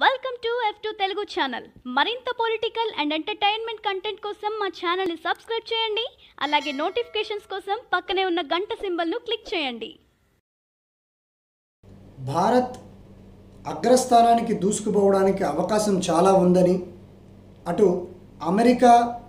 Welcome to F2 Telugu channel. మరింత political and entertainment content కోసం మా ఛానల్ ని సబ్స్క్రైబ్ చేయండి. అలాగే నోటిఫికేషన్స్ కోసం పక్కనే ఉన్న గంట సింబల్ ను క్లిక్ చేయండి. భారత్ అగ్రస్థానానికి దూసుకుపోవడానికి అవకాశం చాలా ఉందని, అటు అమెరికా,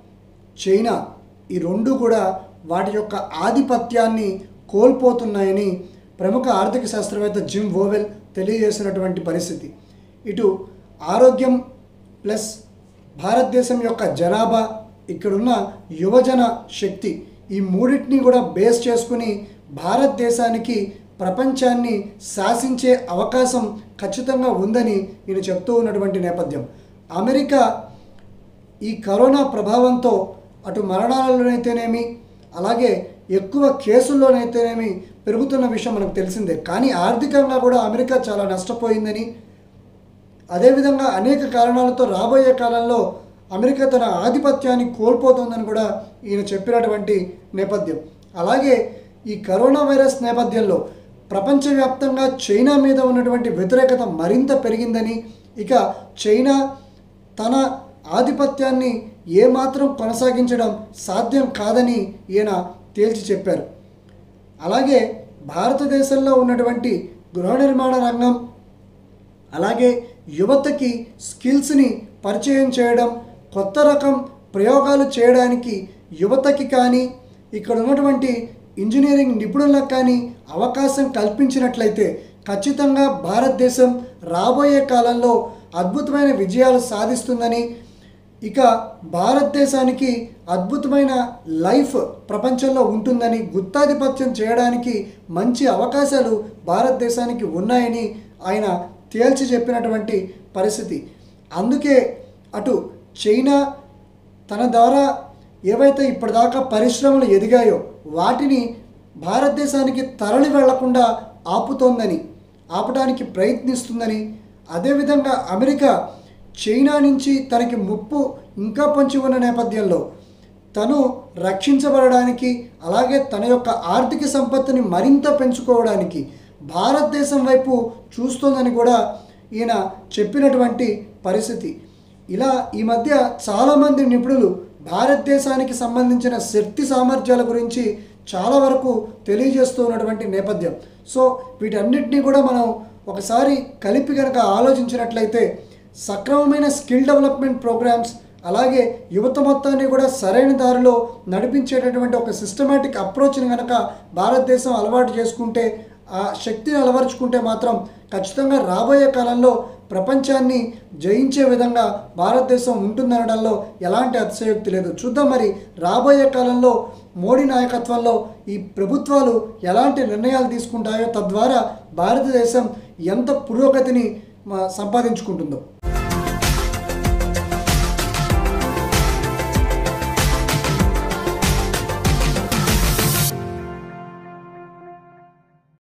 చైనా ఈ రెండు కూడా వాటి యొక్క ఆధిపత్యాన్ని కోల్పోతున్నాయని ప్రముఖ ఆర్థిక శాస్త్రవేత్త జిమ్ ఓవెల్ తెలియజేసినటువంటి పరిస్థితి. ఇటు ఆరోగ్యం ప్లస్ భారతదేశం యొక్క జనాభా, ఇక్కడున్న యువజన శక్తి, ఈ మూడింటిని కూడా బేస్ చేసుకుని భారతదేశానికి ప్రపంచాన్ని శాసించే అవకాశం ఖచ్చితంగా ఉందని ఈయన చెప్తూ ఉన్నటువంటి నేపథ్యం. అమెరికా ఈ కరోనా ప్రభావంతో అటు మరణాలలోనైతేనేమి, అలాగే ఎక్కువ కేసుల్లోనైతేనేమి పెరుగుతున్న విషయం మనకు తెలిసిందే. కానీ ఆర్థికంగా కూడా అమెరికా చాలా నష్టపోయిందని, అదేవిధంగా అనేక కారణాలతో రాబోయే కాలంలో అమెరికా తన ఆధిపత్యాన్ని కోల్పోతుందని కూడా ఈయన చెప్పినటువంటి నేపథ్యం. అలాగే ఈ కరోనా వైరస్ నేపథ్యంలో ప్రపంచవ్యాప్తంగా చైనా మీద ఉన్నటువంటి వ్యతిరేకత మరింత పెరిగిందని, ఇక చైనా తన ఆధిపత్యాన్ని ఏమాత్రం కొనసాగించడం సాధ్యం కాదని ఈయన తేల్చి చెప్పారు. అలాగే భారతదేశంలో ఉన్నటువంటి గృహ నిర్మాణ రంగం, అలాగే యువతకి స్కిల్స్ని పరిచయం చేయడం, కొత్త రకం ప్రయోగాలు చేయడానికి యువతకి కానీ ఇక్కడ ఉన్నటువంటి ఇంజనీరింగ్ నిపుణులకు కానీ అవకాశం కల్పించినట్లయితే ఖచ్చితంగా భారతదేశం రాబోయే కాలంలో అద్భుతమైన విజయాలు సాధిస్తుందని, ఇక భారతదేశానికి అద్భుతమైన లైఫ్ ప్రపంచంలో ఉంటుందని, గుత్తాధిపత్యం చేయడానికి మంచి అవకాశాలు భారతదేశానికి ఉన్నాయని ఆయన తేల్చి చెప్పినటువంటి పరిస్థితి. అందుకే అటు చైనా తన ద్వారా ఏవైతే ఇప్పటిదాకా పరిశ్రమలు ఎదిగాయో వాటిని భారతదేశానికి తరలి వెళ్లకుండా ఆపడానికి ప్రయత్నిస్తుందని, అదేవిధంగా అమెరికా చైనా నుంచి తనకి ముప్పు ఇంకా పొంచి ఉన్న నేపథ్యంలో తను రక్షించబడడానికి, అలాగే తన యొక్క ఆర్థిక సంపత్తిని మరింత పెంచుకోవడానికి భారతదేశం వైపు చూస్తోందని కూడా ఈయన చెప్పినటువంటి పరిస్థితి. ఇలా ఈ మధ్య చాలామంది నిపుణులు భారతదేశానికి సంబంధించిన శక్తి సామర్థ్యాల గురించి చాలా వరకు తెలియజేస్తూ ఉన్నటువంటి నేపథ్యం. సో వీటన్నిటినీ కూడా మనం ఒకసారి కలిపి కనుక ఆలోచించినట్లయితే సక్రమమైన స్కిల్ డెవలప్మెంట్ ప్రోగ్రామ్స్, అలాగే యువత మొత్తాన్ని కూడా సరైన దారిలో నడిపించేటటువంటి ఒక సిస్టమేటిక్ అప్రోచ్ని కనుక భారతదేశం అలవాటు చేసుకుంటే, ఆ శక్తిని అలవరుచుకుంటే మాత్రం ఖచ్చితంగా రాబోయే కాలంలో ప్రపంచాన్ని జయించే విధంగా భారతదేశం ఉంటుందనడంలో ఎలాంటి అతిశయోక్తి లేదు. చూద్దాం మరి రాబోయే కాలంలో మోడీ నాయకత్వంలో ఈ ప్రభుత్వాలు ఎలాంటి నిర్ణయాలు తీసుకుంటాయో, తద్వారా భారతదేశం ఎంత పురోగతిని సంపాదించుకుంటుందో.